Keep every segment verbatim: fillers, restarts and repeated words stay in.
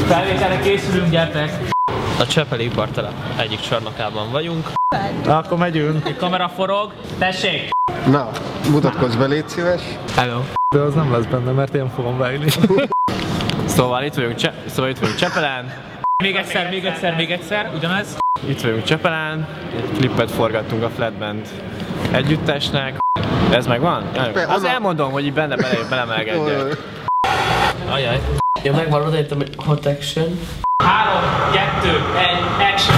Felvételre készülünk, gyertek! A Csepeli ipartelep egyik csarnokában vagyunk. Na, akkor megyünk. A kamera forog. Tessék! Na, mutatkozz be, légy szíves. Hello. De az nem lesz benne, mert én fogom beülni. Szóval itt vagyunk, Cse szóval itt vagyunk Csepelen. Még egyszer, még egyszer, még egyszer, ugyanez. Itt vagyunk Csepelen. Egy klippet forgattunk a Flatband együttesnek. Ez megvan? Az elmondom, hogy így benne bele, belemelkedjek. Ajaj. Ja, megvan odaírtam, hogy hot action. Három, kettő, egy, action!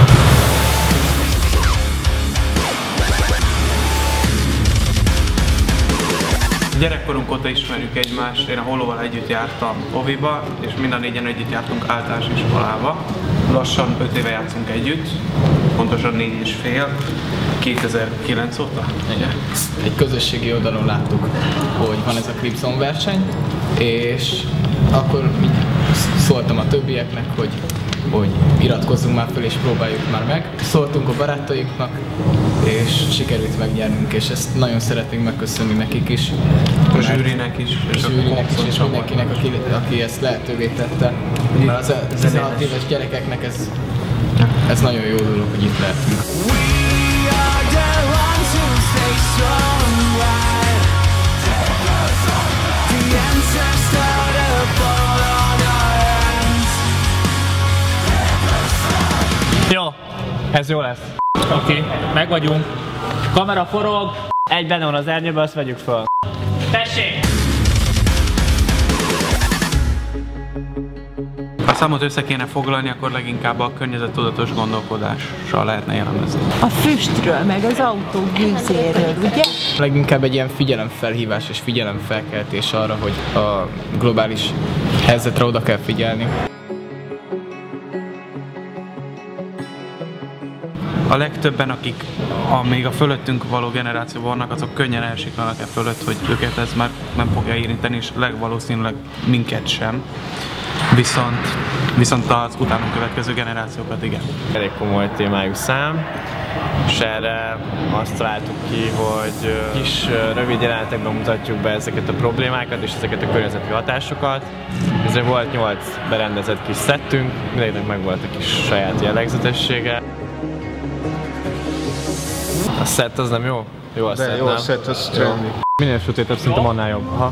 Gyerekkorunk óta ismerjük egymást, én a Hollóval együtt jártam oviba, és mind a négyen együtt jártunk általános iskolába. Lassan öt éve játszunk együtt, pontosan négy és fél, kétezer-kilenc óta. Igen. Egy közösségi oldalon láttuk, hogy van ez a Clipzone verseny, és akkor szóltam a többieknek, hogy, hogy iratkozzunk már föl és próbáljuk már meg. Szóltunk a barátainknak, és sikerült megnyernünk, és ezt nagyon szeretnénk megköszönni nekik is. A zsűrinek is, és, a zsűrinek is, és mindenkinek, aki, aki ezt lehetővé tette. Mert az a tizenhat éves gyerekeknek ez, ez nagyon jó dolog, hogy itt lehetünk. Jó, ez jó lesz. Oké, okay, meg vagyunk. Kamera forog. Egy benne van az ernyőben, azt vegyük fel. Tessék! Ha számot össze kéne foglalni, akkor leginkább a környezettudatos gondolkodással lehetne jellemezni. A füstről, meg az autó gőzéről, ugye? Leginkább egy ilyen figyelemfelhívás és figyelemfelkeltés arra, hogy a globális helyzetre oda kell figyelni. A legtöbben, akik a, még a fölöttünk való generációban vannak, azok könnyen elsiklanak e fölött, hogy őket ez már nem fogja érinteni, és legvalószínűleg minket sem. Viszont, viszont az utánunk következő generációkat igen. Elég komoly témájú szám, és erre azt találtuk ki, hogy kis rövid jelenetekben mutatjuk be ezeket a problémákat és ezeket a környezeti hatásokat. Ezért volt nyolc berendezett kis szettünk, mindegynek meg volt a kis saját jellegzetessége. A szett az nem jó? Jó a szett, jó nem? a szett, az semmi. Minél sötétebb, szerintem annál jobb. Aha.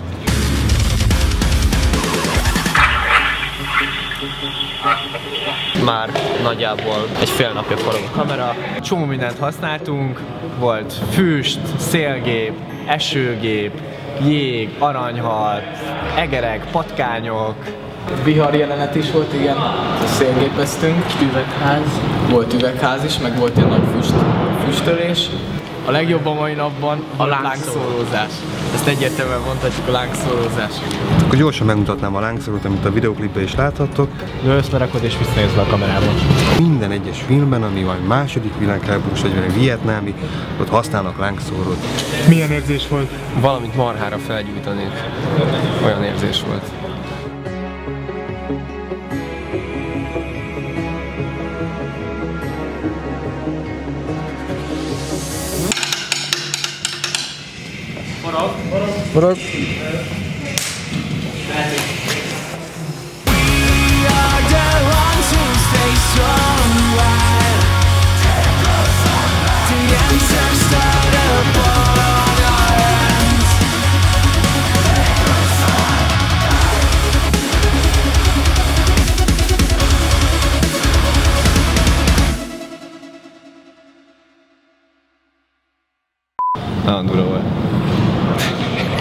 Már nagyjából egy fél napja forog a kamera. Csomó mindent használtunk, volt füst, szélgép, esőgép, jég, aranyhal, egerek, patkányok. Vihar jelenet is volt, igen, a szélgépeztünk, üvegház. Volt üvegház is, meg volt egy nagy füst, füstölés. A legjobb a mai napban a, a lángszórózás. Ezt egyértelműen mondhatjuk, a lángszórózás. Akkor gyorsan megmutatnám a lángszórót, amit a videóklipben is láthattok. Összerakod és visszanézve a kamerában. Minden egyes filmben, ami vagy második világháborús, vagy vietnámi, ott használnak lángszórót. Milyen érzés volt? Valamit marhára felgyújtanék. Olyan érzés volt. Forog. Forog. Nagyon durva volt.